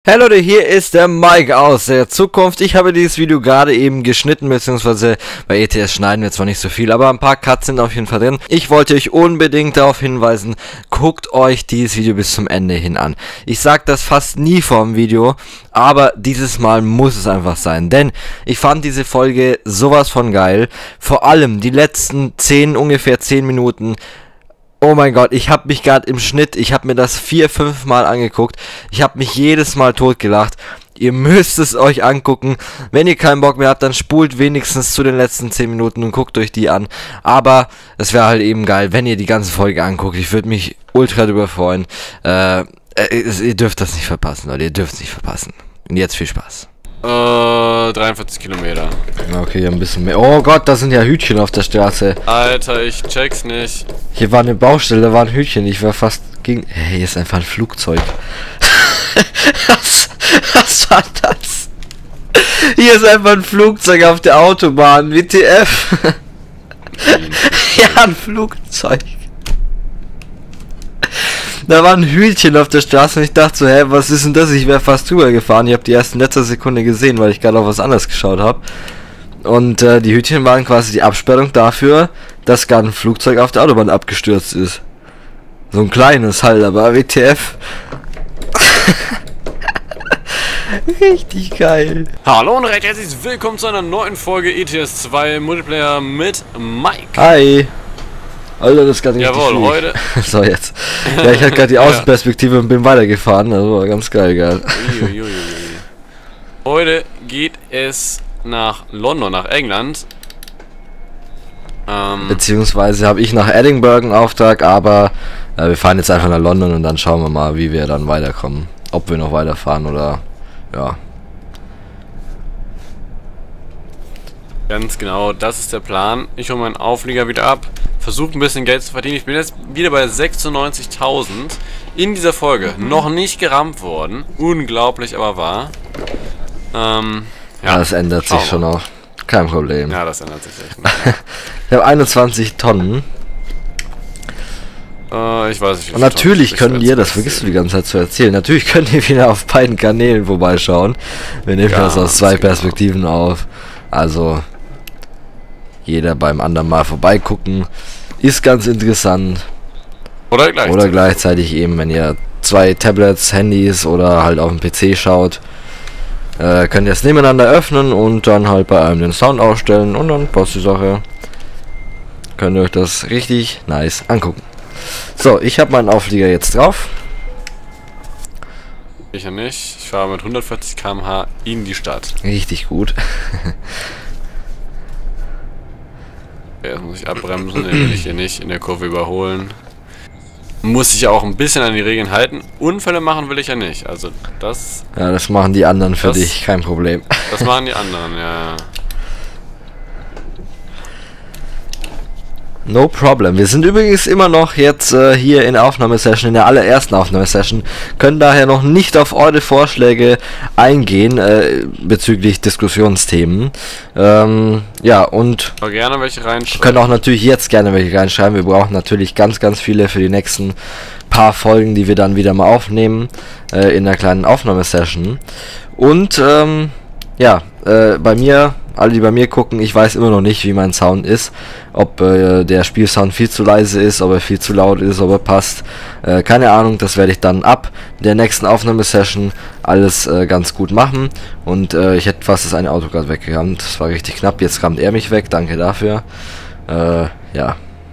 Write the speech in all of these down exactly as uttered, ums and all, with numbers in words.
Hey Leute, hier ist der Mike aus der Zukunft. Ich habe dieses Video gerade eben geschnitten, beziehungsweise bei E T S schneiden wir zwar nicht so viel, aber ein paar Cuts sind auf jeden Fall drin. Ich wollte euch unbedingt darauf hinweisen, guckt euch dieses Video bis zum Ende hin an. Ich sage das fast nie vor dem Video, aber dieses Mal muss es einfach sein, denn ich fand diese Folge sowas von geil. Vor allem die letzten zehn, ungefähr zehn Minuten. Oh mein Gott, ich habe mich gerade im Schnitt, ich habe mir das vier, fünf Mal angeguckt. Ich habe mich jedes Mal totgelacht. Ihr müsst es euch angucken. Wenn ihr keinen Bock mehr habt, dann spult wenigstens zu den letzten zehn Minuten und guckt euch die an. Aber es wäre halt eben geil, wenn ihr die ganze Folge anguckt. Ich würde mich ultra drüber freuen. Äh, äh, ihr dürft das nicht verpassen, Leute. Ihr dürft es nicht verpassen. Und jetzt viel Spaß. Äh, dreiundvierzig Kilometer. Okay, ein bisschen mehr. Oh Gott, da sind ja Hütchen auf der Straße. Alter, ich check's nicht. Hier war eine Baustelle, da war ein Hütchen. Ich war fast gegen... Hey, hier ist einfach ein Flugzeug. was, was war das? Hier ist einfach ein Flugzeug auf der Autobahn. W T F. Ja, ein Flugzeug. Da war ein Hühnchen auf der Straße und ich dachte so, hä, was ist denn das? Ich wäre fast drüber gefahren. Ich habe die ersten letzte Sekunde gesehen, weil ich gerade auf was anderes geschaut habe. Und äh, die Hütchen waren quasi die Absperrung dafür, dass gerade ein Flugzeug auf der Autobahn abgestürzt ist. So ein kleines halt, aber W T F. Richtig geil. Hallo und recht herzlich willkommen zu einer neuen Folge E T S zwei Multiplayer mit Mike. Hi. Alter, das ist gerade richtig Jawohl, schwierig. heute. So, jetzt. Ja, ich hatte gerade die Außenperspektive und bin weitergefahren. Also war ganz geil, geil. Uiuiui. Heute geht es nach London, nach England. Ähm, Beziehungsweise habe ich nach Edinburgh einen Auftrag, aber äh, wir fahren jetzt einfach nach London und dann schauen wir mal, wie wir dann weiterkommen. Ob wir noch weiterfahren oder ja. Ganz genau, das ist der Plan. Ich hole meinen Auflieger wieder ab, versuche ein bisschen Geld zu verdienen. Ich bin jetzt wieder bei sechsundneunzigtausend in dieser Folge. Mhm. Noch nicht gerammt worden. Unglaublich, aber wahr. Ähm, ja, ja, das ändert sich schon auch. Kein Problem. Ja, das ändert sich echt nicht. Ich habe einundzwanzig Tonnen. Äh, ich weiß nicht. Und natürlich könnt ihr, das vergisst du die ganze Zeit zu erzählen, natürlich könnt ihr wieder auf beiden Kanälen vorbeischauen. Wir nehmen das aus zwei Perspektiven auf. Also jeder beim anderen mal vorbeigucken. Ist ganz interessant. Oder gleichzeitig. Oder gleichzeitig eben, wenn ihr zwei Tablets, Handys oder halt auf dem P C schaut, äh, könnt ihr es nebeneinander öffnen und dann halt bei einem den Sound ausstellen und dann passt die Sache. Könnt ihr euch das richtig nice angucken. So, ich habe meinen Auflieger jetzt drauf. Ich ja nicht. Ich fahre mit hundertvierzig Kilometer pro Stunde in die Stadt. Richtig gut. Jetzt muss ich abbremsen, den will ich hier nicht in der Kurve überholen. Muss ich auch ein bisschen an die Regeln halten. Unfälle machen will ich ja nicht. Also das... Ja, das machen die anderen für das, dich, kein Problem. Das machen die anderen, ja. No problem. Wir sind übrigens immer noch jetzt äh, hier in der Aufnahmesession, in der allerersten Aufnahmesession, können daher noch nicht auf eure Vorschläge eingehen äh, bezüglich Diskussionsthemen. Ähm, ja, und aber gerne welche reinschreiben. Können auch natürlich jetzt gerne welche reinschreiben. Wir brauchen natürlich ganz, ganz viele für die nächsten paar Folgen, die wir dann wieder mal aufnehmen äh, in der kleinen Aufnahmesession. Und ähm, ja, äh, bei mir... Alle, die bei mir gucken, ich weiß immer noch nicht, wie mein Sound ist. Ob äh, der Spielsound viel zu leise ist, ob er viel zu laut ist, ob er passt. Äh, keine Ahnung, das werde ich dann ab der nächsten Aufnahmesession alles äh, ganz gut machen. Und äh, ich hätte fast das eine Auto gerade weggerammt. Das war richtig knapp. Jetzt rammt er mich weg. Danke dafür. Äh, ja.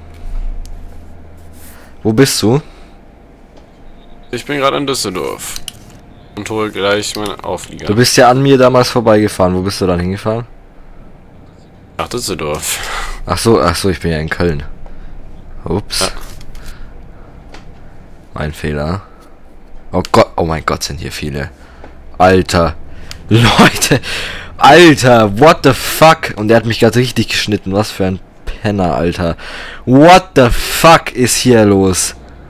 Wo bist du? Ich bin gerade in Düsseldorf. Und hole gleich meinen Auflieger. Du bist ja an mir damals vorbeigefahren. Wo bist du dann hingefahren? Nach Düsseldorf. Ach so, ach so, ich bin ja in Köln. Ups. Ja. Mein Fehler. Oh Gott, oh mein Gott, sind hier viele. Alter. Leute. Alter, what the fuck? Und der hat mich gerade richtig geschnitten. Was für ein Penner, Alter. What the fuck ist hier los?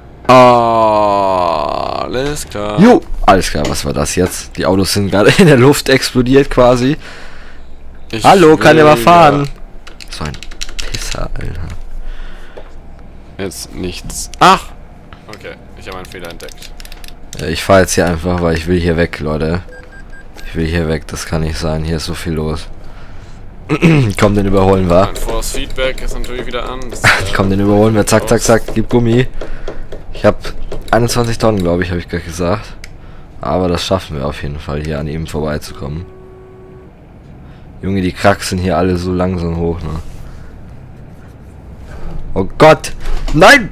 Oh, alles klar. Jo, alles klar, was war das jetzt? Die Autos sind gerade in der Luft explodiert quasi. Ich Hallo, kann der mal fahren? Ja. So ein Pisser, Alter. Jetzt nichts. Ach! Okay, ich habe einen Fehler entdeckt. Ja, ich fahre jetzt hier einfach, weil ich will hier weg, Leute. Ich will hier weg, das kann nicht sein. Hier ist so viel los. Komm, den überholen wir. Mein Force Feedback ist natürlich wieder an. Das Ich komm, den überholen wir. Zack, zack, zack. Gib Gummi. Ich habe einundzwanzig Tonnen, glaube ich, habe ich gerade gesagt. Aber das schaffen wir auf jeden Fall, hier an ihm vorbeizukommen. Junge, die kraxeln hier alle so langsam hoch, ne? Oh Gott! Nein!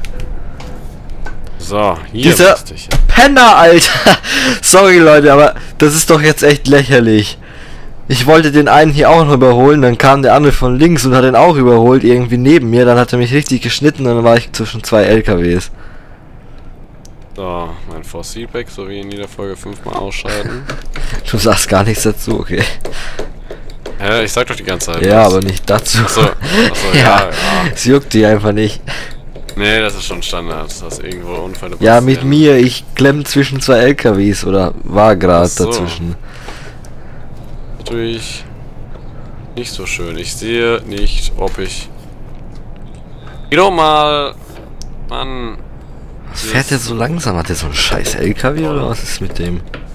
So, hier Dieser müsste ich. Penner, Alter! Sorry, Leute, aber das ist doch jetzt echt lächerlich. Ich wollte den einen hier auch noch überholen, dann kam der andere von links und hat den auch überholt, irgendwie neben mir. Dann hat er mich richtig geschnitten und dann war ich zwischen zwei L K Ws. So, mein Force Feedback, so wie in jeder Folge fünfmal ausschalten. Du sagst gar nichts dazu, okay. Hä, ich sag doch die ganze Zeit. Ja, was. aber nicht dazu. Achso, achso, ja, Ja, ja. es juckt die einfach nicht. Nee, das ist schon Standard, dass irgendwo Unfälle Ja, passieren. mit mir, ich klemm zwischen zwei L K Ws oder war gerade Ach so. dazwischen. Natürlich nicht so schön. Ich sehe nicht, ob ich... Geh doch mal... Mann... Was fährt der so langsam? Hat der so einen scheiß L K W oder was ist mit dem?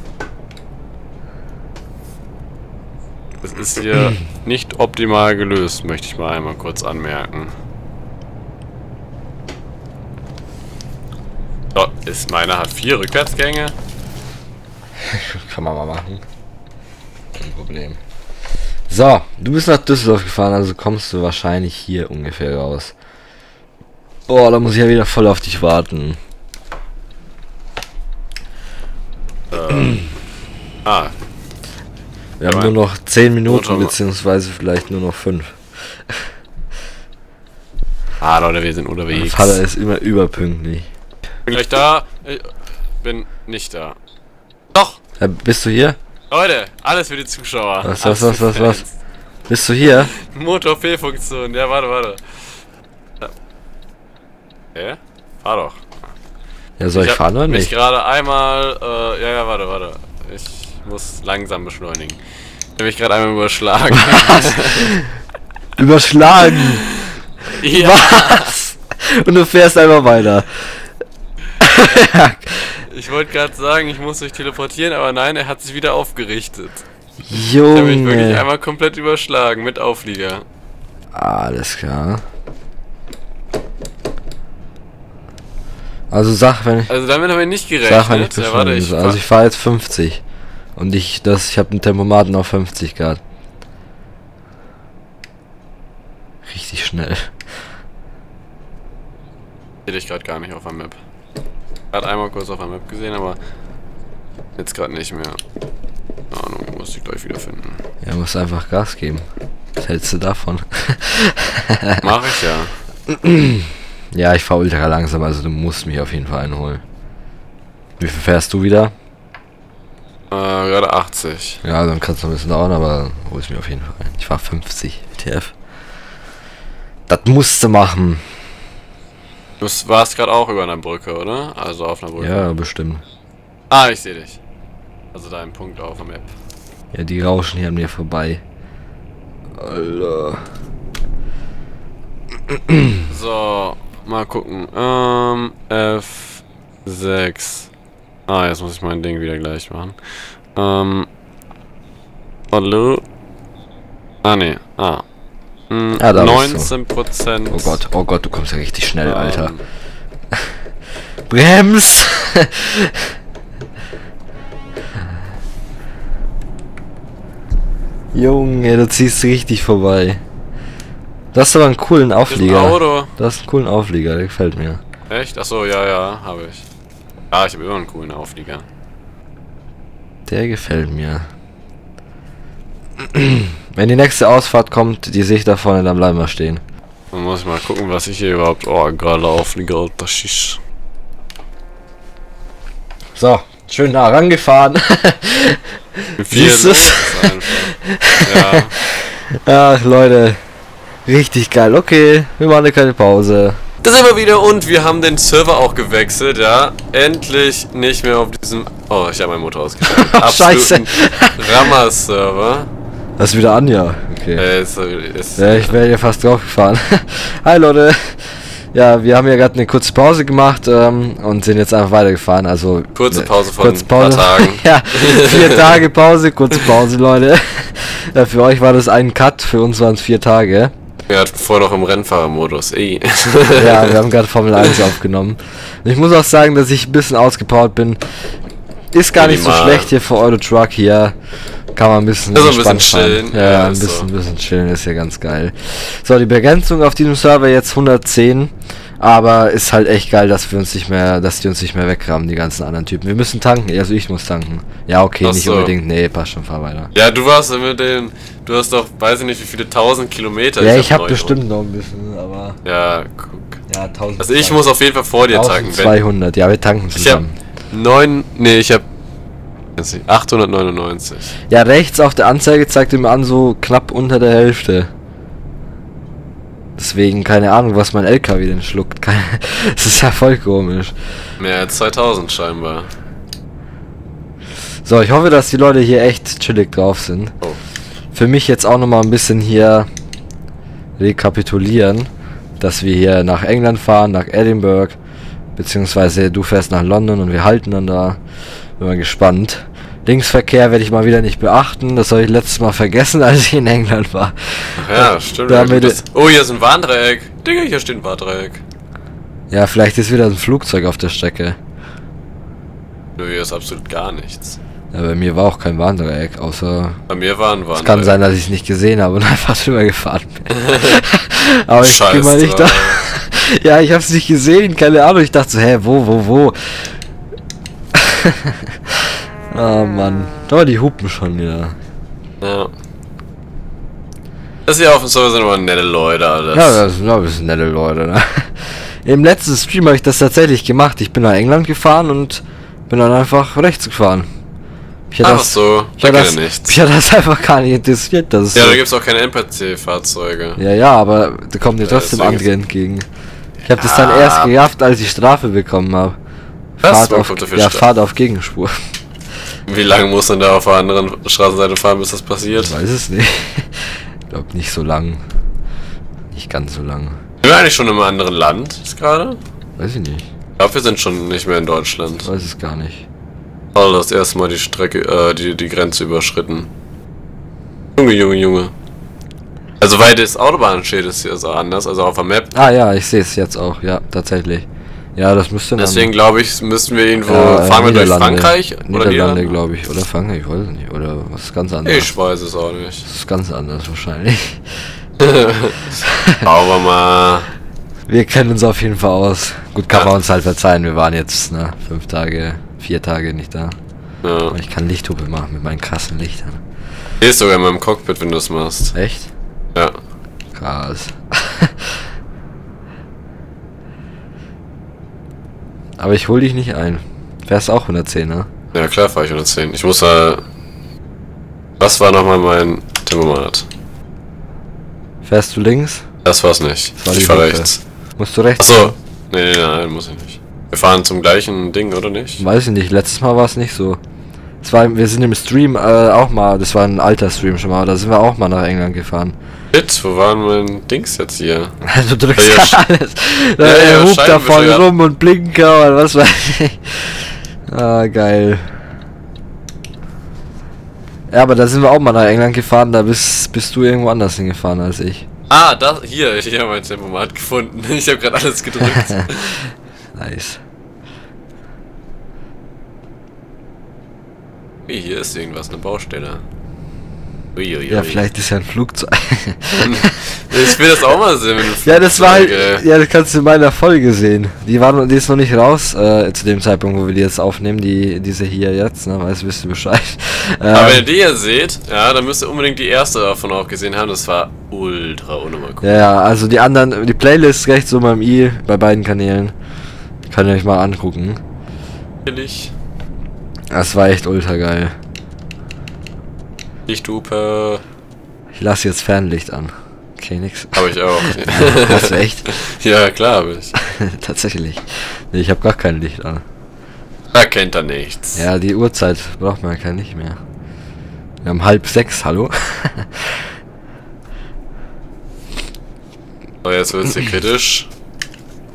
Das ist hier nicht optimal gelöst, möchte ich mal einmal kurz anmerken. So, ist meiner hat vier Rückwärtsgänge. Kann man mal machen. Kein Problem. So, du bist nach Düsseldorf gefahren, also kommst du wahrscheinlich hier ungefähr raus. Oh, da muss ich ja wieder voll auf dich warten. Ähm. Ah, Wir haben aber- nur noch zehn Minuten, Motor- beziehungsweise vielleicht nur noch fünf. ah Leute, wir sind Mein unterwegs. Vater ist immer überpünktlich. Bin gleich da. Ich bin nicht da. Doch! Ja, bist du hier? Leute, alles für die Zuschauer. Was, Alles was, für was, die was, Fans. Bist du hier? Motor-Fehlfunktion. Ja, warte, warte. Ja. Hä? Fahr doch. Ja, soll ich, hab fahren oder mich nicht? gerade einmal, äh, ja, ja, warte, warte. Ich muss langsam beschleunigen. Ich habe mich gerade einmal überschlagen. Überschlagen! Ja, Was? Und du fährst einfach weiter. ich wollte gerade sagen, ich muss mich teleportieren, aber nein, er hat sich wieder aufgerichtet. Ich habe mich wirklich Junge. einmal komplett überschlagen mit Auflieger. Alles klar. Also sag, wenn ich... Also damit habe ich nicht Sag, wenn ich gerechnet. Ja, warte, ich beschleunige. Also ich fahre jetzt fünfzig. Und ich das ich habe einen Tempomaten auf fünfzig Grad. Richtig schnell. sehe dich gerade gar nicht auf der Map. Gerade einmal kurz auf der Map gesehen, aber jetzt gerade nicht mehr. Keine Ahnung, muss ich gleich wieder finden. Ja, musst einfach Gas geben. Was hältst du davon? Mach ich ja. Ja, ich fahre ultra langsam, also du musst mich auf jeden Fall einholen. Wie viel fährst du wieder? Äh, gerade achtzig. Ja, dann kannst du ein bisschen dauern, aber holst mich auf jeden Fall ein. Ich fahr fünfzig W T F. Das musst du machen. Du warst gerade auch über einer Brücke, oder? Also auf einer Brücke. Ja, bestimmt. Ah, ich sehe dich. Also da ein Punkt auf der Map. Ja, die rauschen hier an mir vorbei. Alter. So, mal gucken. Ähm, F sechs. Ah, jetzt muss ich mein Ding wieder gleich machen. Ähm. Hallo? Ah, ne. Ah. Hm, Ah, da bist du. neunzehn Prozent. Oh Gott, oh Gott, du kommst ja richtig schnell, Alter. Ähm, Brems! Junge, du ziehst richtig vorbei. Du hast aber einen coolen ist ein Auflieger. Auto. Du hast einen coolen Auflieger, der gefällt mir. Echt? Achso, ja, ja, habe ich. Ja, ich habe immer einen coolen Auflieger. Der gefällt mir. Wenn die nächste Ausfahrt kommt, die sehe ich da vorne, dann bleiben wir stehen. Dann muss ich mal gucken, was ich hier überhaupt. Oh, gerade Auflieger, das ist. So, schön nah rangefahren. Viel Siehst los du's? ist einfach. Ja. Ach, Leute. Richtig geil. Okay, wir machen eine kleine Pause. Da sind wir wieder und wir haben den Server auch gewechselt, ja. Endlich nicht mehr auf diesem... Oh, ich habe meinen Motor ausgeschaltet. Ach, scheiße. Rammer-Server. Das ist wieder Anja. Okay. Äh, ist, ist, Ja, ich wäre ja fast drauf gefahren. Hi, Leute. Ja, wir haben ja gerade eine kurze Pause gemacht ähm, und sind jetzt einfach weitergefahren. Also Kurze Pause von kurze Pause. ein paar Tagen. Ja, vier Tage Pause, kurze Pause, Leute. Ja, für euch war das ein Cut, für uns waren es vier Tage. Wir hatten vorher noch im Rennfahrermodus, ey. Ja, wir haben gerade Formel eins aufgenommen. Und ich muss auch sagen, dass ich ein bisschen ausgepowert bin. Ist gar nicht so Minimal. schlecht hier für Euro Truck hier. Kann man ein bisschen Also ein entspannt bisschen fahren. chillen. Ja, Ja, ja, ein ist bisschen, so. ein bisschen chillen ist ja ganz geil. So, die Begrenzung auf diesem Server jetzt hundertzehn. Aber ist halt echt geil, dass wir uns nicht mehr, dass die uns nicht mehr wegrammen, die ganzen anderen Typen. Wir müssen tanken, also ich muss tanken. Ja, okay, Ach nicht so. unbedingt. Nee, passt schon, fahr weiter. Ja, du warst mit den, du hast doch, weiß ich nicht, wie viele tausend Kilometer. Ja, ich hab habe bestimmt noch ein bisschen, aber Ja, guck. ja, tausend. Also ich muss auf jeden Fall vor dir tanken. Wenn, zweihundert, ja, wir tanken ich hab zusammen. neun, nee, ich hab weiß nicht, achthundertneunundneunzig. Ja, rechts auf der Anzeige zeigt immer an, so knapp unter der Hälfte. Deswegen, keine Ahnung, was mein L K W denn schluckt. Keine, das ist ja voll komisch. Mehr als zweitausend scheinbar. So, ich hoffe, dass die Leute hier echt chillig drauf sind. Oh. Für mich jetzt auch nochmal ein bisschen hier rekapitulieren, dass wir hier nach England fahren, nach Edinburgh, beziehungsweise du fährst nach London und wir halten dann da. Bin mal gespannt. Linksverkehr werde ich mal wieder nicht beachten. Das habe ich letztes Mal vergessen, als ich in England war. Ach ja, stimmt. Da Ja, haben wir gut, das, oh, hier ist ein Warndreieck. Digga, hier steht ein Warndreieck. Ja, vielleicht ist wieder ein Flugzeug auf der Strecke. Nö, hier ist absolut gar nichts. Ja, bei mir war auch kein Warndreieck, außer... Bei mir war ein Es Warndreieck. kann sein, dass ich es nicht gesehen habe und einfach drüber gefahren bin. Aber ich Scheiß gehe mal nicht da. drauf. Ja, ich habe es nicht gesehen, keine Ahnung. Ich dachte so, hä, wo, wo, wo? Oh Mann. Oh, die hupen schon wieder. Ja. Das hier auf dem Server sind aber nette Leute, alles. Ja, das sind, ja, das sind nette Leute, ne? Im letzten Stream habe ich das tatsächlich gemacht. Ich bin nach England gefahren und bin dann einfach rechts gefahren. Mich hat Ach das, so, mich da hat geht das, ja nichts. mich hat das einfach gar nicht interessiert. Das ist Ja, so, da gibt's auch keine N P C-Fahrzeuge. ja, ja, aber da kommen dir Ja, trotzdem deswegen andere ist- entgegen. Ich habe das dann Ja. erst gerafft, als ich Strafe bekommen habe. Was? Fahrt Warum auf, kommt dafür ja, Stra- Fahrt auf Gegenspur. Wie lange muss man da auf der anderen Straßenseite fahren, bis das passiert? Ich weiß es nicht. Ich glaube nicht so lang. Nicht ganz so lang. Sind wir eigentlich schon in einem anderen Land jetzt gerade? Weiß ich nicht. Ich glaube, wir sind schon nicht mehr in Deutschland. Ich weiß es gar nicht. Oh, das erste Mal die Strecke, äh, die, die Grenze überschritten. Junge, Junge, Junge. Also, weil das Autobahnschild ist hier so anders, also auf der Map. Ah ja, ich sehe es jetzt auch. Ja, tatsächlich. Ja, das müsste dann... Deswegen glaube ich, müssten wir irgendwo. Ja, äh, fahren wir durch Niederlande. Frankreich? Oder Niederlande, Niederlande? glaube ich. Oder Frankreich, ich weiß es nicht. Oder was ganz anderes. Ich weiß es auch nicht. Das ist ganz anders wahrscheinlich. Schauen wir mal. Wir kennen uns auf jeden Fall aus. Gut, kann Ja. man uns halt verzeihen. Wir waren jetzt, ne, fünf Tage, vier Tage nicht da. Ja. Aber ich kann Lichthupe machen mit meinen krassen Lichtern. Gehst sogar in meinem Cockpit, wenn du das machst. Echt? Ja. Krass. Aber ich hol dich nicht ein. Wärst auch hundertzehn, ne? Ja, klar fahre ich hundertzehn. Ich muss da. Was war nochmal mein Tempomat? Fährst du links? Das war's nicht. war die Ich fahre Hupe. rechts. Musst du rechts? Achso. Nee, nee, nein, muss ich nicht. Wir fahren zum gleichen Ding, oder nicht? Weiß ich nicht. Letztes Mal war es nicht so. Es war, wir sind im Stream äh, auch mal, das war ein alter Stream schon mal, da sind wir auch mal nach England gefahren. Shit, wo waren mein Dings jetzt hier? Du drückst Ja, ja, ja, alles. ja, er ja, hupt da vorne Scheibenwischer. rum und Blinker und was weiß ich. Ah, geil. Ja, aber da sind wir auch mal nach England gefahren, da bist, bist du irgendwo anders hingefahren als ich. Ah, das hier, ich habe mein Tempomat gefunden. Ich habe gerade alles gedrückt. Nice. Wie, hier ist irgendwas, eine Baustelle. Uiuiui. Ja, vielleicht ist ja ein Flugzeug. Ich will das auch mal sehen. Mit einem Ja, das war halt, Flugzeug, ey. ja, das kannst du in meiner Folge sehen. Die war, noch- die ist noch nicht raus, äh, zu dem Zeitpunkt, wo wir die jetzt aufnehmen, die, diese hier jetzt, ne, weißt du, wisst du Bescheid. Aber wenn ihr Ähm, die hier seht, ja, dann müsst ihr unbedingt die erste davon auch gesehen haben. Das war ultra unnormal cool. ja, ja, also die anderen, die Playlist rechts oben beim i, bei beiden Kanälen, könnt ihr euch mal angucken. Natürlich. Das war echt ultra geil. Lichthupe. Ich lasse jetzt Fernlicht an. Okay, nix. Habe ich auch. Hast du echt? Ja, klar habe ich. Tatsächlich. Nee, ich habe gar kein Licht an. Da kennt er nichts. Ja, die Uhrzeit braucht man ja kein Licht mehr. Wir haben halb sechs, hallo? So, jetzt wird's hier kritisch.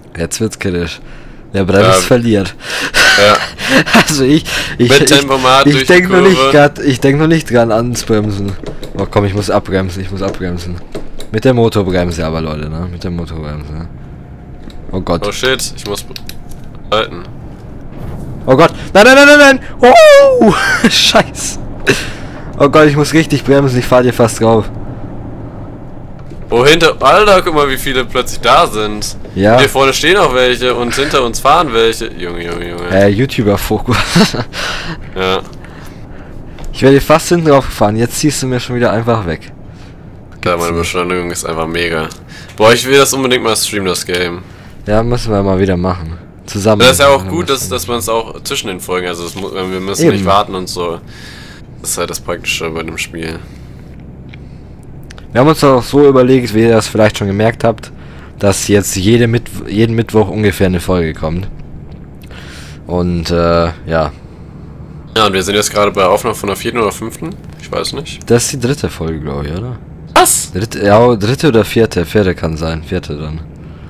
Jetzt wird's kritisch. Wer bremst, Ja. verliert. Ja. Also ich, ich, Mit ich, Tempomat ich durch die denke nur nicht Kurve. grad, ich denke nur nicht dran ans Bremsen. Oh komm, ich muss abbremsen, ich muss abbremsen. Mit der Motorbremse aber, Leute, ne? Mit der Motorbremse. Oh Gott. Oh shit, ich muss halten. Oh Gott. Nein, nein, nein, nein, nein. Oh, Scheiß. Oh Gott, ich muss richtig bremsen, ich fahr dir fast drauf. Oh, hinter... Alter, guck mal, wie viele plötzlich da sind. Ja. Hier vorne stehen auch welche und hinter uns fahren welche. Junge, Junge, Junge. Äh, YouTuber-Fokus. Ja. Ich werde fast hinten drauf gefahren, jetzt ziehst du mir schon wieder einfach weg. Ja, meine Beschleunigung ist einfach mega. Boah, ich will das unbedingt mal streamen, das Game. Ja, müssen wir mal wieder machen. Zusammen. Das ist ja auch gut, dass, dass man es auch zwischen den Folgen, also es mu- wir müssen Eben. nicht warten und so. Das ist halt das Praktische bei dem Spiel. Wir haben uns auch so überlegt, wie ihr das vielleicht schon gemerkt habt, dass jetzt jede Mit jeden Mittwoch ungefähr eine Folge kommt. Und äh, ja, Ja, und wir sind jetzt gerade bei Aufnahme von der vierten oder fünften? Ich weiß nicht. das ist die dritte Folge, glaube ich, oder? Was? Dritte, ja, dritte oder vierte? Vierte kann sein, vierte dann.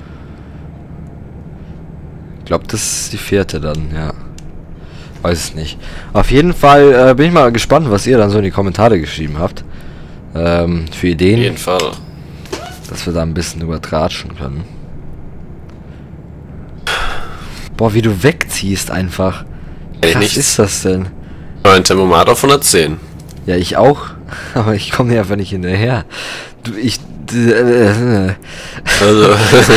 Ich glaube, das ist die vierte dann, ja. Weiß es nicht. Auf jeden Fall äh, bin ich mal gespannt, was ihr dann so in die Kommentare geschrieben habt. Ähm, für Auf Ideen, jeden Fall. dass wir da ein bisschen übertratschen können. Boah, wie du wegziehst einfach. Ey, Was nichts. ist das denn? Mein Tempomat auf hundertzehn. Ja, ich auch. Aber ich komme hier einfach nicht hinterher. Du, ich... Äh, Also.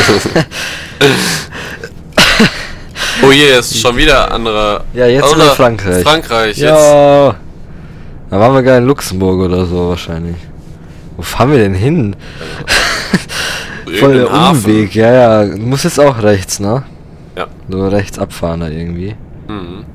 Oh je, jetzt schon wieder andere. ja, jetzt sind wir in Oder Frankreich. Frankreich, jetzt. Ja. Da waren wir gar in Luxemburg oder so wahrscheinlich. Wo fahren wir denn hin? Voll der Irgendein Hafen. Umweg. Ja, ja. Du musst jetzt auch rechts, ne? Ja. So rechts abfahren da irgendwie. Mhm.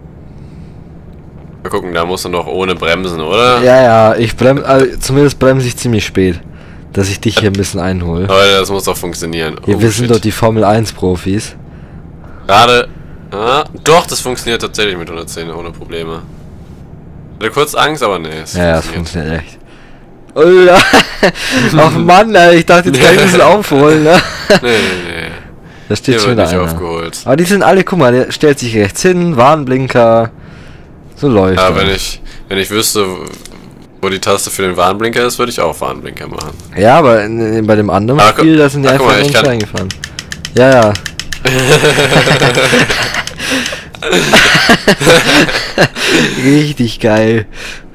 Mal gucken, da muss er noch ohne bremsen, oder? Ja, ja. Ich brem... Also, zumindest bremse ich ziemlich spät. Dass ich dich hier ein bisschen einhole. Leute, das muss doch funktionieren. Ja, Oh, wir sind shit. doch die Formel eins Profis. Gerade. Ah, doch, das funktioniert tatsächlich mit hundertzehn ohne Probleme. Ich hatte kurz Angst, aber nee. Es Ja, ja, das funktioniert. funktioniert echt. Alter. Ach Mann, Alter, ich dachte, jetzt kann ich ein bisschen aufholen, ne? Nee, nee, nee. Da steht Hier schon wird wieder nicht einer. aufgeholt. Aber die sind alle, guck mal, der stellt sich rechts hin, Warnblinker. So läuft Ja, das. wenn ich, wenn ich wüsste, wo die Taste für den Warnblinker ist, würde ich auch Warnblinker machen. Ja, aber in, in, bei dem anderen Ah, gu- Spiel, da sind die ah, guck einfach mal, nur ich uns kann- reingefahren. Ja, ja. Richtig geil.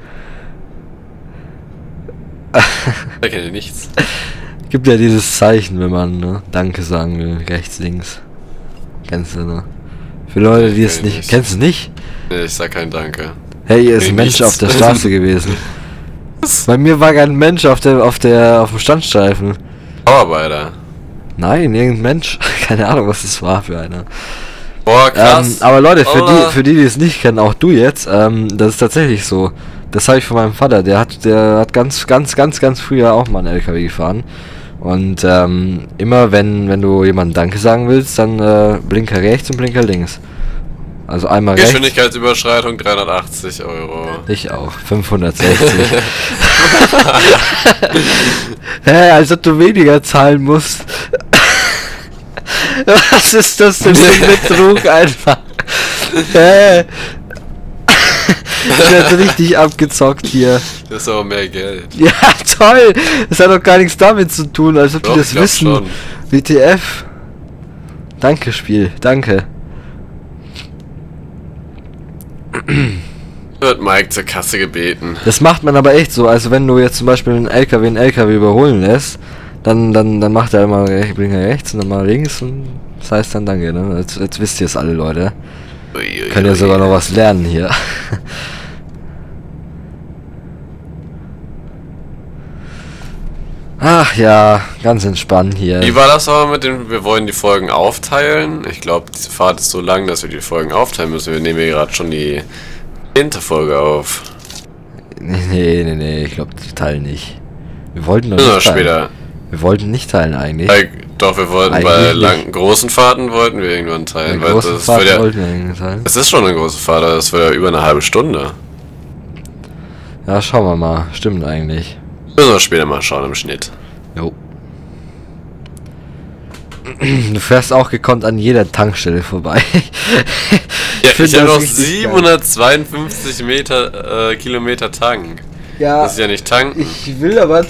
Da kenne ich nichts. Gibt ja dieses Zeichen, wenn man ne, Danke sagen will, rechts, links. Kennst du, ne? Für Leute, die Nee, es kenn ich nicht... nicht. Kennst du nicht? Nee, ich sag kein Danke. Hey, hier ist Nee, ein Mensch nichts. auf der Straße gewesen. Bei mir war kein Mensch auf der, auf der, auf dem Standstreifen. Bauarbeiter. Nein, irgendein Mensch. Keine Ahnung, was das war für einer. Boah, Ähm, krass. aber Leute, für Aua. die, für die, die es nicht kennen, auch du jetzt, ähm, das ist tatsächlich so. Das habe ich von meinem Vater. Der hat, der hat ganz, ganz, ganz, ganz früher auch mal einen L K W gefahren. Und ähm, immer wenn, wenn du jemandem Danke sagen willst, dann äh, Blinker rechts und Blinker links. Also einmal rechts. Geschwindigkeitsüberschreitung dreihundertachtzig Euro. Ich auch. fünfhundertsechzig. Hä, als ob du weniger zahlen musst. Was ist das denn für ein Betrug einfach? Hä? Ich werde richtig abgezockt hier. Das ist aber mehr Geld. Ja, toll! Das hat doch gar nichts damit zu tun, als ob Doch, die das ich glaub wissen. schon. W T F. Danke, Spiel. Danke. Wird Mike zur Kasse gebeten. Das macht man aber echt so. Also wenn du jetzt zum Beispiel einen L K W einen L K W überholen lässt, dann, dann, dann macht er immer rech- Blinker rechts und dann mal links und das heißt dann danke, ne? Jetzt, jetzt wisst ihr es alle, Leute. Uiuiui. Könnt ihr sogar noch was lernen hier. Ach ja, ganz entspannt hier. Wie war das aber mit dem, wir wollen die Folgen aufteilen? Ich glaube, diese Fahrt ist so lang, dass wir die Folgen aufteilen müssen. Wir nehmen hier gerade schon die zehnte Folge auf. Nee, nee, nee, nee, ich glaube, die teilen nicht. Wir wollten doch Oder nicht teilen. später. Wir wollten nicht teilen eigentlich. Weil, doch, wir wollten Eigentlich bei nicht. langen, großen Fahrten wollten wir irgendwann Bei teilen. Weil großen das Fahrten wird ja, wollten wir eigentlich teilen. es ist schon eine große Fahrt, aber das wird ja über eine halbe Stunde. Ja, schauen wir mal. Stimmt eigentlich. Müssen wir später mal schauen im Schnitt. Jo. Du fährst auch gekonnt an jeder Tankstelle vorbei. Ja, ich, ich habe noch siebenhundertzweiundfünfzig Meter, äh, Kilometer Tank. Ja, das ist ja nicht tanken. Ich will aber...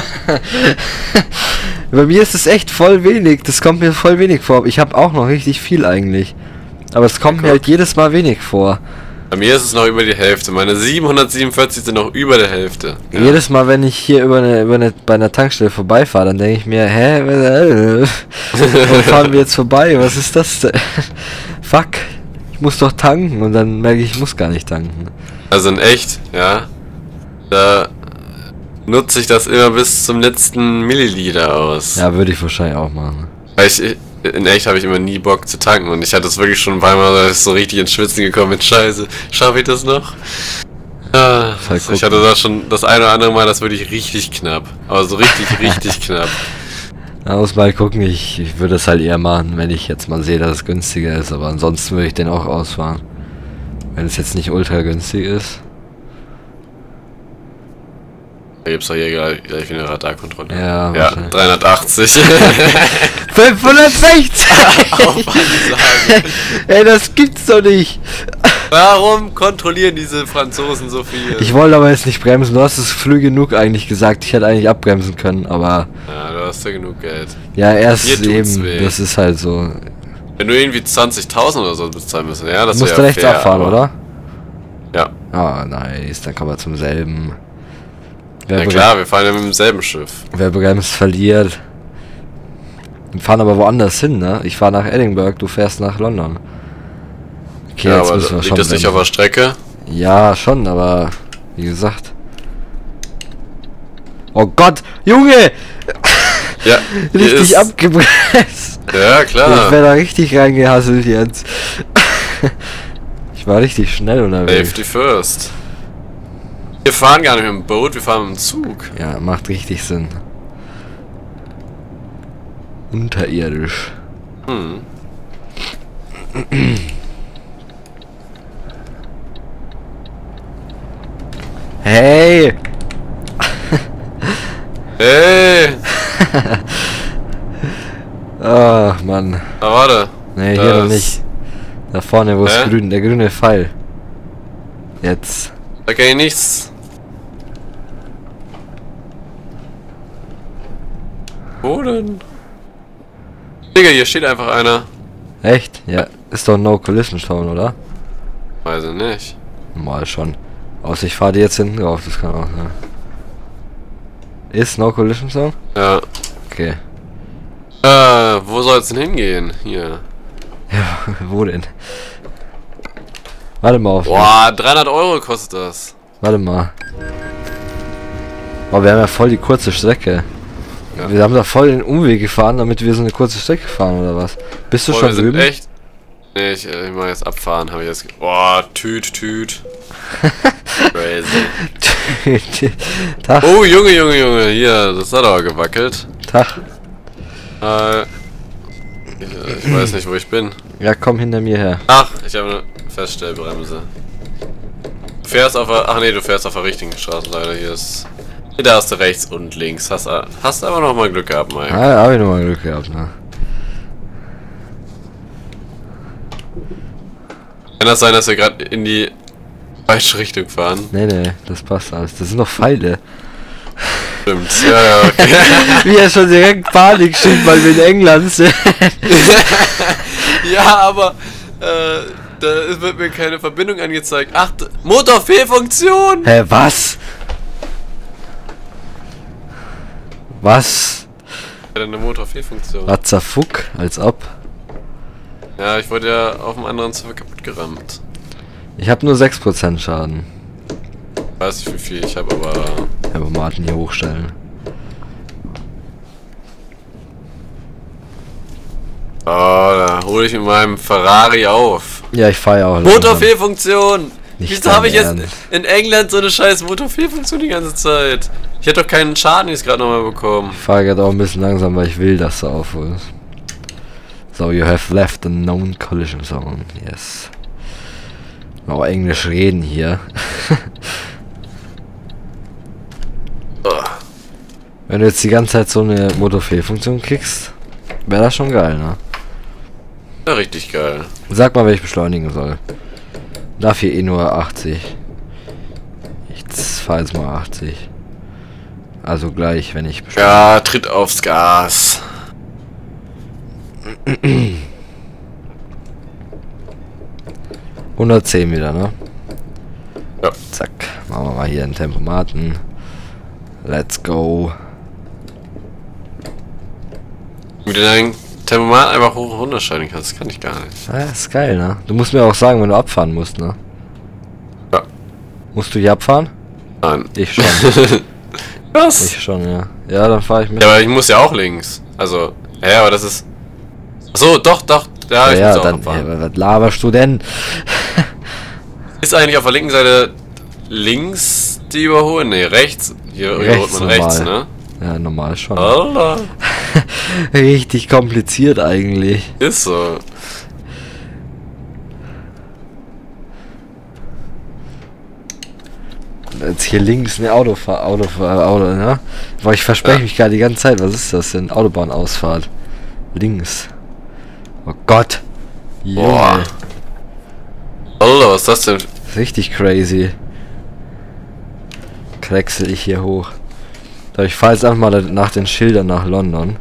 Bei mir ist es echt voll wenig. Das kommt mir voll wenig vor. Ich habe auch noch richtig viel eigentlich. Aber es kommt ja, mir halt jedes Mal wenig vor. Bei mir ist es noch über die Hälfte. Meine siebenhundertsiebenundvierzig sind noch über der Hälfte. Ja. Jedes Mal, wenn ich hier über eine, über eine, bei einer Tankstelle vorbeifahre, dann denke ich mir, hä, wo fahren wir jetzt vorbei? Was ist das denn? Fuck, ich muss doch tanken und dann merke ich, ich muss gar nicht tanken. Also in echt, ja, da nutze ich das immer bis zum letzten Milliliter aus. Ja, würde ich wahrscheinlich auch machen. Weil ich... In echt habe ich immer nie Bock zu tanken und ich hatte es wirklich schon ein paar Mal so richtig ins Schwitzen gekommen mit Scheiße. Schaffe ich das noch? Ah, also ich hatte da schon das eine oder andere Mal, das würde ich richtig knapp. Aber so richtig, richtig knapp. Da muss mal gucken, ich, ich würde es halt eher machen, wenn ich jetzt mal sehe, dass es günstiger ist. Aber ansonsten würde ich den auch ausfahren. Wenn es jetzt nicht ultra günstig ist. Da gibt es doch hier gleich, gleich wieder eine Radarkontrolle. Ja, ja dreihundertachtzig. fünfhundertsechzig! Ey, das gibt's doch nicht! Warum kontrollieren diese Franzosen so viel? Ich wollte aber jetzt nicht bremsen, du hast es früh genug eigentlich gesagt. Ich hätte eigentlich abbremsen können, aber... Ja, du hast ja genug Geld. Ja, erst eben, weh. Das ist halt so... Wenn du irgendwie zwanzigtausend oder so bezahlen müssen, ja, das ist ja fair. Du musst rechts abfahren, oder? Ja. Ah, nice, dann kann man zum selben... Ja klar, wir fahren ja mit demselben Schiff. Wer bremst, verliert. Wir fahren aber woanders hin, ne? Ich fahre nach Edinburgh, du fährst nach London. Okay, ja, jetzt aber müssen wir liegt schon das nicht auf der Strecke? Ja, schon, aber wie gesagt. Oh Gott, Junge! Ja, richtig abgebremst. Ja, klar. Ich werde da richtig reingehasselt jetzt. Ich war richtig schnell unterwegs. Safety first. Wir fahren gar nicht mit dem Boot, wir fahren mit dem Zug. Ja, macht richtig Sinn. Unterirdisch. Hm. Hey! Hey! Ach, Mann. Ah, warte. Nee, hier noch nicht. Da vorne, wo ist grün, der grüne Pfeil. Jetzt. Da kann ich nichts. Wo denn? Digga, hier steht einfach einer. Echt? Ja, ist doch No Collision Zone, oder? Weiß ich nicht. Mal schon. Außer ich fahre die jetzt hinten drauf, das kann auch sein. Ist No Collision Zone? Ja. Okay. Äh, wo soll es denn hingehen? Hier. Ja, wo denn? Warte mal auf. Boah, dreihundert Euro kostet das. Warte mal. Boah, wir haben ja voll die kurze Strecke. Ja. Wir haben da voll den Umweg gefahren, damit wir so eine kurze Strecke fahren, oder was? Bist du Boah, schon drüben? Echt? Nee, ich, ich mach jetzt abfahren, habe ich jetzt... Boah, Tüt, Tüt. Crazy. Tag. Oh, Junge, Junge, Junge, hier, das hat aber gewackelt. Tag. Äh, ich, ich weiß nicht, wo ich bin. Ja, komm hinter mir her. Ach, ich habe eine Feststellbremse. Du fährst auf der... Ach nee, du fährst auf der richtigen Straßenseite. Hier ist... Hier, da hast du rechts und links. Hast, hast aber noch mal Glück gehabt, Mike. Ah, hab ich noch mal Glück gehabt, ne? Kann das sein, dass wir gerade in die falsche Richtung fahren? Nee, nee, das passt alles. Das sind noch Pfeile. Stimmt, ja, ja, okay. Wie er schon direkt Panik schiebt, weil wir in England sind. Ja, aber äh, da wird mir keine Verbindung angezeigt. Ach, Motorfehlfunktion! Hä, was? Was? Ja, eine Motorfehlfunktion. What the fuck? Als ob. Ja, ich wurde ja auf dem anderen Server kaputt gerammt. Ich habe nur sechs Prozent Schaden. Ich weiß nicht wie viel, ich habe aber... Ja, aber Martin hier hochstellen. Oh, da hole ich mit meinem Ferrari auf. Ja, ich fahre ja auch. Motorfehlfunktion! Wieso habe ich Ernst. jetzt in England so eine scheiß Motorfehlfunktion die ganze Zeit? Ich hätte doch keinen Schaden jetzt gerade nochmal bekommen. Ich fahre gerade auch ein bisschen langsam, weil ich will, dass du aufholst. So, you have left a known collision zone. Yes. Auch Englisch reden hier. Oh. Wenn du jetzt die ganze Zeit so eine Motorfehlfunktion kriegst. Wäre das schon geil, ne? Ja, richtig geil. Sag mal, wenn ich beschleunigen soll. Darf hier eh nur achtzig. Ich fahr jetzt mal achtzig. Also gleich, wenn ich beschleunige. Ja, tritt aufs Gas. hundertzehn wieder, ne? Ja. Zack. Machen wir mal hier einen Tempomaten. Let's go. Wie du dein Tempomat einfach hoch und runter schalten kannst, kann ich gar nicht. Ja, ist geil, ne? Du musst mir auch sagen, wenn du abfahren musst, ne? Ja. Musst du hier abfahren? Nein. Ich schon. Was? Ich schon, ja. Ja, dann fahre ich mit. Ja, aber ich muss ja auch links. Also, ja, aber das ist... Achso, doch, doch. Ja, Ja, ich ja, muss auch dann, abfahren. ja, was laberst du denn? Ist eigentlich auf der linken Seite links die überholen? Ne, rechts. Hier überholt man rechts, ne? Ja, normal schon. Alter. Richtig kompliziert eigentlich. Ist so. Jetzt hier links eine Autofahr Auto, Auto, ne? Boah, ich verspreche Ja. mich gerade die ganze Zeit. Was ist das denn? Autobahnausfahrt. Links. Oh Gott. Boah. Junge. Alter, was ist das denn? Richtig crazy. Krexel ich hier hoch. So, ich fahre jetzt einfach mal nach den Schildern nach London.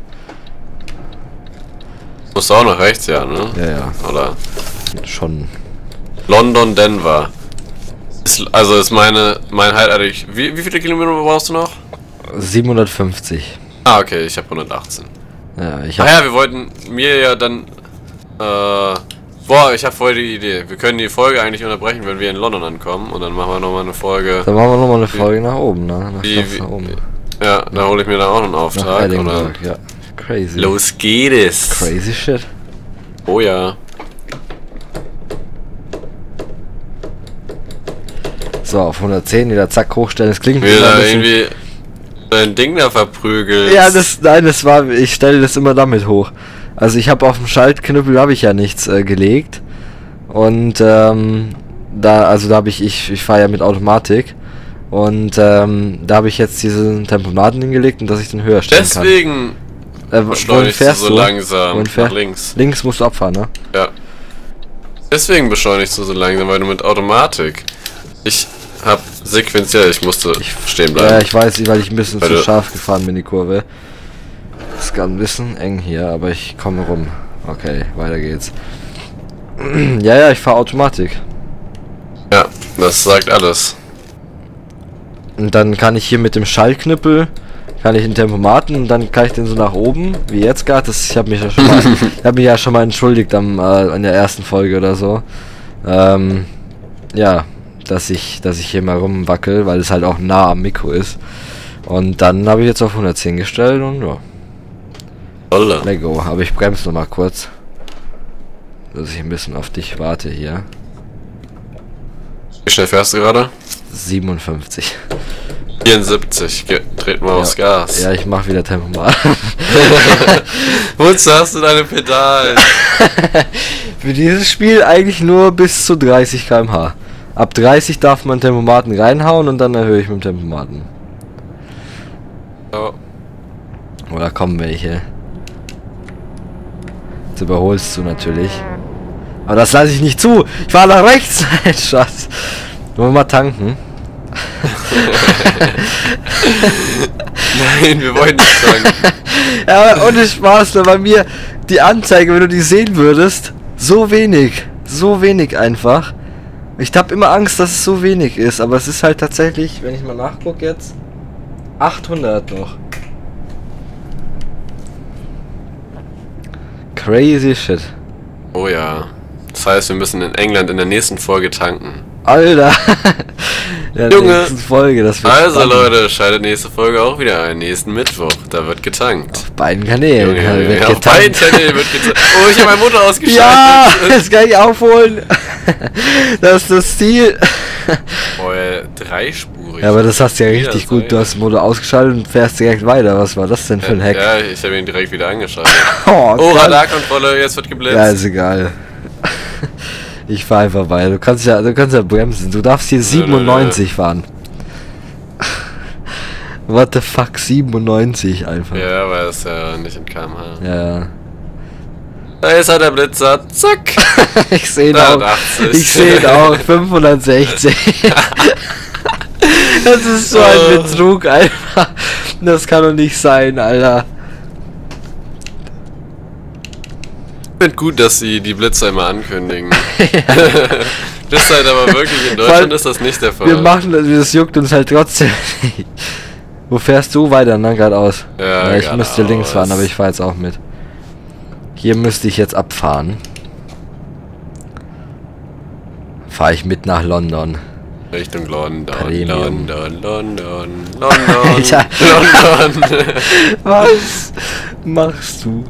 Musst du auch noch rechts, ja, ne? Ja, ja. Oder? Schon. London, Denver. Ist, also ist meine, mein halt, also ich, wie, wie viele Kilometer brauchst du noch? siebenhundertfünfzig. Ah, okay, ich habe hundertachtzehn. Ja, ich Ah hab. ja, wir wollten mir ja dann, äh, boah, ich habe voll die Idee. Wir können die Folge eigentlich unterbrechen, wenn wir in London ankommen und dann machen wir nochmal eine Folge. Dann machen wir nochmal eine Folge nach oben, ne? Nach, Wie, Schloss wie, nach oben. ja, da hole ich mir dann auch noch einen Nach Auftrag. Und dann, Edinburgh, ja. Crazy. los geht es. Crazy shit. Oh ja. So, auf hundertzehn wieder zack hochstellen. Das klingt Wie immer da ein bisschen- irgendwie dein Ding da verprügelt. Ja, das, nein, das war, ich stelle das immer damit hoch. Also ich habe auf dem Schaltknüppel habe ich ja nichts äh, gelegt und ähm, da, also da habe ich, ich, ich fahre ja mit Automatik und ähm, da habe ich jetzt diesen Tempomaten hingelegt und dass ich den höher stellen Deswegen kann. Äh, wohin beschleunigst du fährst so du? langsam Wohin fähr- nach links. Links musst du abfahren, ne? Ja. Deswegen beschleunigst du so langsam, weil du mit Automatik. Ich hab sequenziell, ich musste stehen bleiben. Ja, ich weiß, weil ich ein bisschen Weil zu du- scharf gefahren bin, die Kurve. Ist gerade ein bisschen eng hier, aber ich komme rum. Okay, weiter geht's. Ja, ja, ich fahre Automatik. Ja, das sagt alles. Und dann kann ich hier mit dem Schallknüppel kann ich den Tempomaten und dann kann ich den so nach oben, wie jetzt gerade. Das ich habe mich ja schon mal, ich habe mich ja schon mal entschuldigt am äh, in der ersten Folge oder so. Ähm, ja, dass ich, dass ich hier mal rumwackel, weil es halt auch nah am Mikro ist. Und dann habe ich jetzt auf hundertzehn gestellt und ja, Alter. let go. Aber ich bremse noch mal kurz, dass ich ein bisschen auf dich warte hier. Wie schnell fährst du gerade? siebenundfünfzig. vierundsiebzig. Ge Treten wir aufs Gas. Ja, ich mache wieder Tempomat. Wozu hast du deine Pedale? Für dieses Spiel eigentlich nur bis zu dreißig Kilometer pro Stunde. Ab dreißig darf man Tempomaten reinhauen und dann erhöhe ich mit dem Tempomaten. Oh. Oder kommen welche? Jetzt überholst du natürlich. Aber das lasse ich nicht zu. Ich fahre nach rechts. Nein, Schatz. Wollen wir mal tanken? Nein, wir wollen nicht sagen. Ja, aber ohne Spaß, ne, bei mir die Anzeige, wenn du die sehen würdest, so wenig. So wenig einfach. Ich habe immer Angst, dass es so wenig ist, aber es ist halt tatsächlich, wenn ich mal nachgucke jetzt, achthundert noch. Crazy shit. Oh ja. Das heißt, wir müssen in England in der nächsten Folge tanken. Alter. Ja, Junge. nächsten Folge, das wird Also spannend. Leute, schaltet nächste Folge auch wieder ein. Nächsten Mittwoch. Da wird getankt. Auf beiden Kanälen. Junge, ja, Junge, wird ja, auf getankt. beiden Kanälen wird getankt. Oh, ich habe meinen Motor ausgeschaltet. Ja, das kann ich aufholen. Das ist das Ziel. Oh, ja, dreispurig. Ja, aber das hast du ja Ja, richtig das gut. war Du ja- hast den Motor ausgeschaltet und fährst direkt weiter. Was war das denn für ein Hack? Ja, ich habe ihn direkt wieder angeschaltet. Oh, Oh, krass. Radarkontrolle, jetzt wird geblitzt. Ja, ist egal. Ich fahr einfach weiter. Du kannst ja, du kannst ja bremsen. Du darfst hier siebenundneunzig fahren. What the fuck, siebenundneunzig einfach. Ja, aber das ist ja nicht in Kilometer pro Stunde. Ja, ja. Da ist er, der Blitzer. Zack. Ich sehe ihn auch. dreihundertachtzig. Ich sehe ihn auch. fünfhundertsechzig. Das ist so ein Betrug, Alter. Das kann doch nicht sein, Alter. Ich finde gut, dass sie die Blitzer immer ankündigen. Das ist halt aber wirklich, in Deutschland ist das nicht der Fall. Wir machen das, das juckt uns halt trotzdem nicht. Wo fährst du weiter, ne? Geradeaus. Ja, ja, ich geradeaus. müsste links fahren, aber ich fahre jetzt auch mit. Hier müsste ich jetzt abfahren. Fahre ich mit nach London. Richtung London, Premium. London, London, London, Alter. London. Was machst du?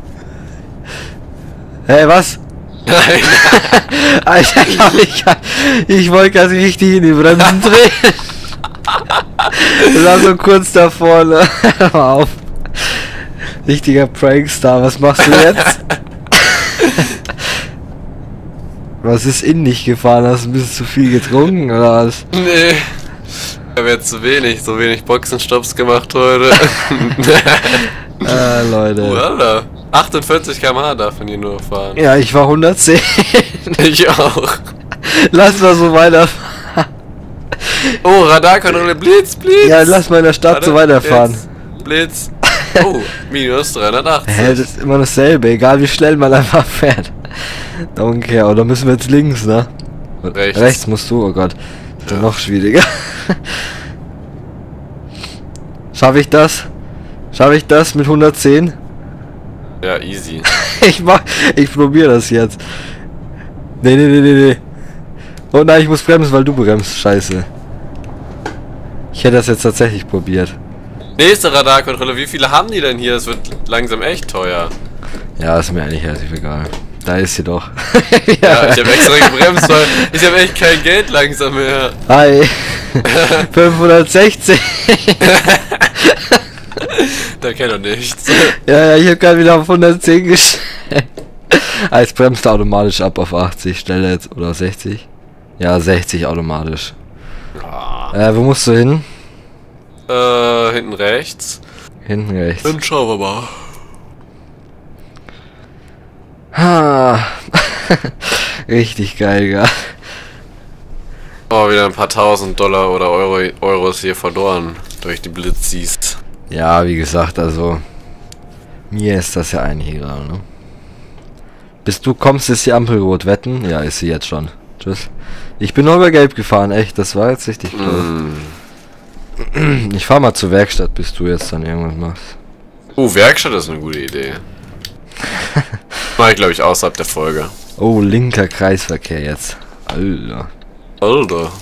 Hey, was? Nein. Alter, ich, ich wollte ganz richtig in die Bremsen drehen. Ich war so kurz davor, ne? Hör mal auf. Richtiger Prankstar, was machst du jetzt? Was ist in dich gefahren? Hast du ein bisschen zu viel getrunken oder was? Nee. Ich habe jetzt zu wenig, so wenig Boxenstopps gemacht heute. Ah, Leute. Oh, Alter. achtundvierzig Kilometer pro Stunde darf man hier nur fahren. Ja, ich war hundertzehn. Ich auch. Lass mal so weiterfahren. Oh, Radarkontrolle, Blitz, Blitz. Ja, lass mal in der Stadt Warte, so weiterfahren. Blitz, Blitz. Oh, minus dreihundertachtzig. Hä, das ist immer dasselbe, egal wie schnell man einfach fährt. Don't care, oder müssen wir jetzt links, ne? Rechts. Rechts musst du, oh Gott. Ist ja noch schwieriger. Schaffe ich das? Schaffe ich das mit hundertzehn? Ja, easy. Ich mach, ich probiere das jetzt. Nee, nee, nee, nee, nee. Oh nein, ich muss bremsen, weil du bremst. Scheiße. Ich hätte das jetzt tatsächlich probiert. Nächste Radarkontrolle, wie viele haben die denn hier? Es wird langsam echt teuer. Ja, ist mir eigentlich relativ egal. Da ist sie doch. Ja, ich habe extra gebremst, weil ich habe echt kein Geld langsam mehr. Hi. fünfhundertsechzig. Da kennt er nichts. Ja, ja, ich habe gerade wieder auf hundertzehn gestellt. Ah, jetzt bremst du automatisch ab auf achtzig. Stelle jetzt, oder sechzig? Ja, sechzig automatisch. Ah. Äh, wo musst du hin? Äh, hinten rechts. Hinten rechts. Dann schauen wir mal. Ha. Richtig geil, ja. Oh, wieder ein paar tausend Dollar oder Euro, Euros hier verloren durch die Blitzis. Ja, wie gesagt, also mir ist das ja eigentlich egal, ne? Bis du kommst, ist die Ampel rot. Wetten? Ja, ist sie jetzt schon. Tschüss. Ich bin nur über gelb gefahren, echt. Das war jetzt richtig cool. Mm. Ich fahr mal zur Werkstatt, bis du jetzt dann irgendwas machst. Oh, Werkstatt ist eine gute Idee. Mach ich, glaube ich, außerhalb der Folge. Oh, linker Kreisverkehr jetzt. Alter. Alter.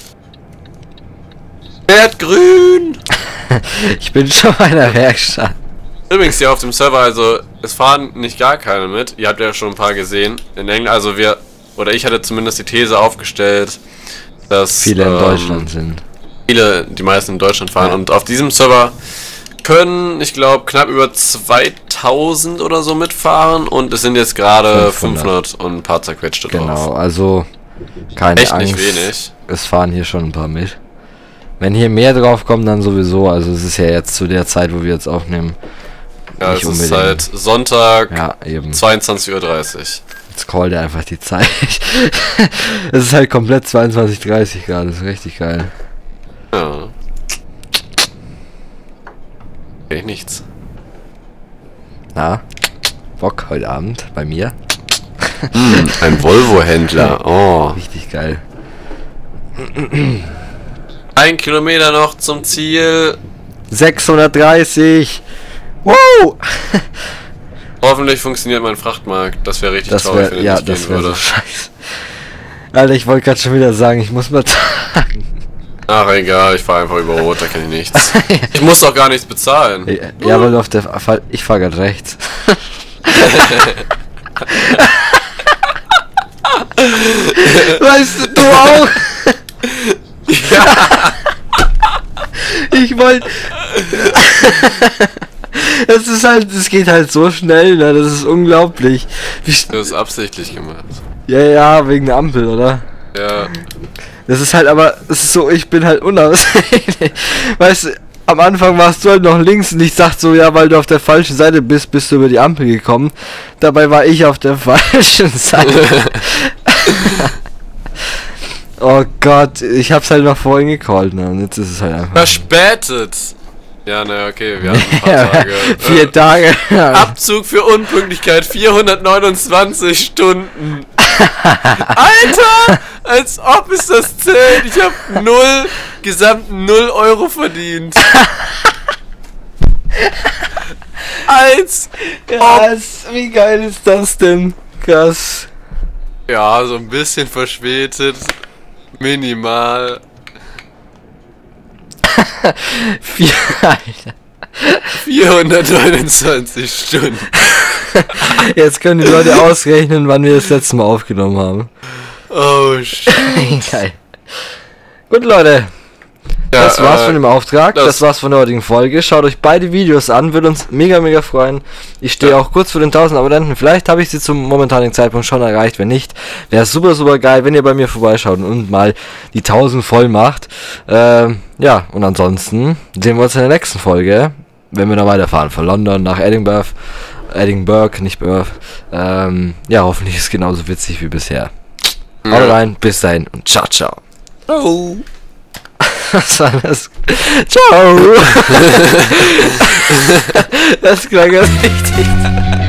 Fährt grün! Ich bin schon bei der Werkstatt. Übrigens hier auf dem Server, also es fahren nicht gar keine mit. Ihr habt ja schon ein paar gesehen. In England, also wir, oder ich hatte zumindest die These aufgestellt, dass Viele in ähm, Deutschland sind. Viele, die meisten in Deutschland fahren. Ja. Und auf diesem Server können, ich glaube, knapp über zweitausend oder so mitfahren. Und es sind jetzt gerade fünfhundert. fünfhundert und ein paar zerquetschte drauf. Genau, also keine Echt Angst. nicht wenig. Es fahren hier schon ein paar mit. Wenn hier mehr drauf kommen, dann sowieso. Also es ist ja jetzt zu der Zeit, wo wir jetzt aufnehmen. Ja, nicht es ist unbedingt. halt Sonntag, Ja, eben. zweiundzwanzig Uhr dreißig. Jetzt call der einfach die Zeit. Es ist halt komplett zweiundzwanzig Uhr dreißig gerade. Das ist richtig geil. Ja. Echt nichts. Na? Bock heute Abend bei mir? Mm, ein Volvo-Händler. Oh. Richtig geil. Ein Kilometer noch zum Ziel. sechshundertdreißig! Wow! Hoffentlich funktioniert mein Frachtmarkt. Das wäre richtig Das traurig, wäre, wenn ja, er nicht das gehen wäre so würde. scheiße. Alter, ich wollte gerade schon wieder sagen, ich muss mal tragen. Ach egal, ich fahre einfach über Rot, da kann ich nichts. Ich muss doch gar nichts bezahlen. Ja, weil du auf der... Fall, ich fahr grad rechts. Weißt du, du auch? Ja. Ich wollte... Es ist halt, es geht halt so schnell, ne? Das ist unglaublich. Wie sch- Du hast es absichtlich gemacht. ja, ja, wegen der Ampel, oder? Ja. Das ist halt aber, es ist so, ich bin halt unaussehlich. Weißt du, am Anfang warst du halt noch links und ich dachte so, ja, weil du auf der falschen Seite bist, bist du über die Ampel gekommen. Dabei war ich auf der falschen Seite. Oh Gott, ich hab's halt noch vorhin gecallt, ne? Und jetzt ist es halt einfach... Verspätet! Ja, ne, okay, wir hatten ein paar Tage. Vier äh, Tage. Abzug für Unpünktlichkeit, vierhundertneunundzwanzig Stunden. Alter! Als ob es das zählt. Ich hab null, gesamt null Euro verdient. Als Was? Wie geil ist das denn? Krass. Ja, so ein bisschen verspätet. Minimal. Vier, Alter. vierhundertneunundzwanzig Stunden. Jetzt können die Leute ausrechnen, wann wir das letzte Mal aufgenommen haben. Oh, shit. Geil. Gut, Leute. Ja, das war's äh, von dem Auftrag, das, das- das war's von der heutigen Folge. Schaut euch beide Videos an, würde uns mega, mega freuen. Ich stehe Ja. auch kurz vor den tausend Abonnenten. Vielleicht habe ich sie zum momentanen Zeitpunkt schon erreicht. Wenn nicht, wäre es super, super geil, wenn ihr bei mir vorbeischaut und mal die tausend voll macht. Ähm, ja, und ansonsten sehen wir uns in der nächsten Folge, wenn wir noch weiterfahren von London nach Edinburgh. Edinburgh, nicht Birth. Ähm, ja, hoffentlich ist es genauso witzig wie bisher. Haut Ja. rein, bis dahin und ciao, ciao. Oh. Was war das? Ciao! Das klang ja richtig.